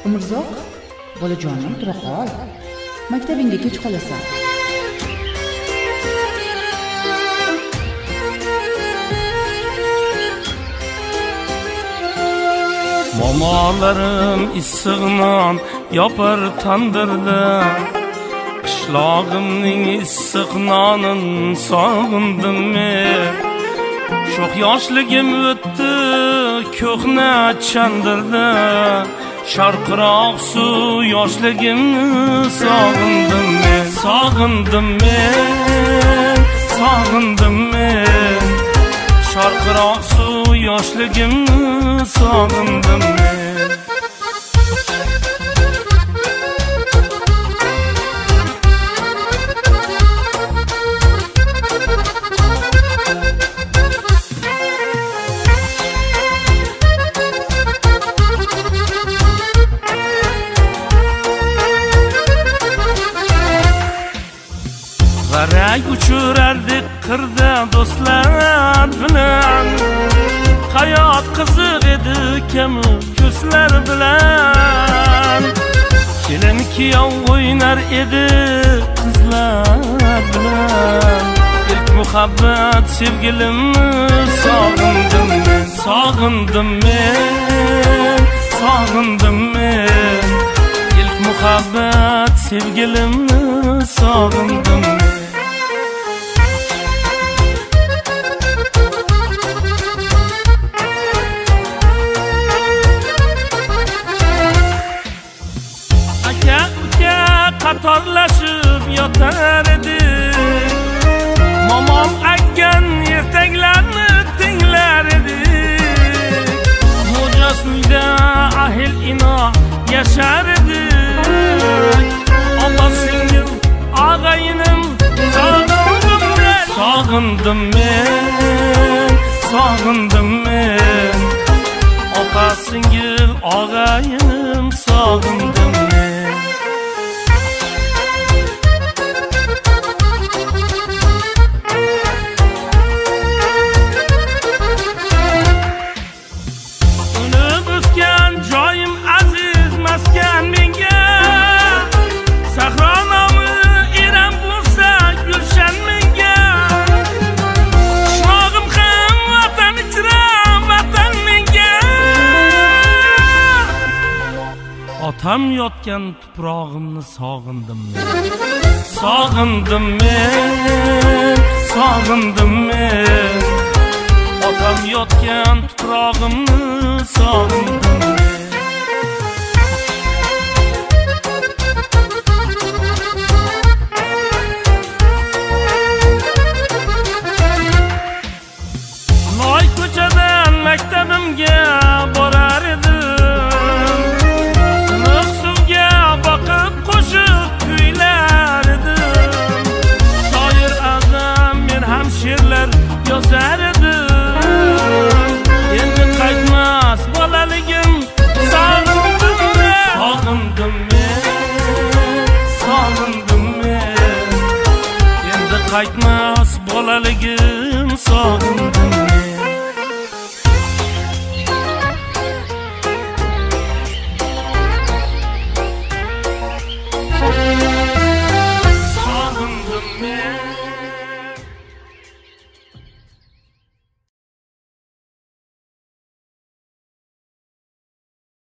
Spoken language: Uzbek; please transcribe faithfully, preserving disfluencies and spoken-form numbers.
Umrzoq, bolajonim, tura qol. Maktabingga kech qolasan. Momalarim issiqnon yopar tandirda, qishlog'imning issiq nonin sog'indim men. Sho'x yoshligim o'tdi ko'hna chandirda, sharqiroq suv yoshligimni sog'indim men, sog'indim men, sog'indim men. Sharqiroq suv yoshligimni sog'indim men. G'arak uchurardik qirda do'stlar bilan, hayot qiziq edi kamu ko'zlar bilan. Kelin kuyov o'ynar edi qizlar bilan, ilk muhabbat sevgilimni sog'indim men, sog'indim men, sog'indim men. İlk muhabbat sevgilimni sog'indim men. Qatorlashib yotar edik, momom aytgan ertaklarni tinglar edik. Mo'jas uyda ahil ino yashar edik. Opa singil og'ayinim sog'indim men, sog'indim men, sog'indim men. Opa singil og'ayinim sog'indim men. Joyim aziz maskan menga, sahro nomi eram bo'lsa gulshan menga. Qishlog'im ham vatan ichra vatan menga. Otam yotgan tuprog'imni sog'indim men, sog'indim men, sog'indim men. Otam yotgan tuprog'imni sog'indim men. Loy ko'chadan maktabimga borar edim, tiniq suvga boqib qo'shiq kuylar edim. Shoir azam men ham she'rlar yozar edim. Endi qaytmas bolaligim sog'indim men, sog'indim men, sog'indim men. Endi qaytmas bolaligim sog'indim men. Thank you.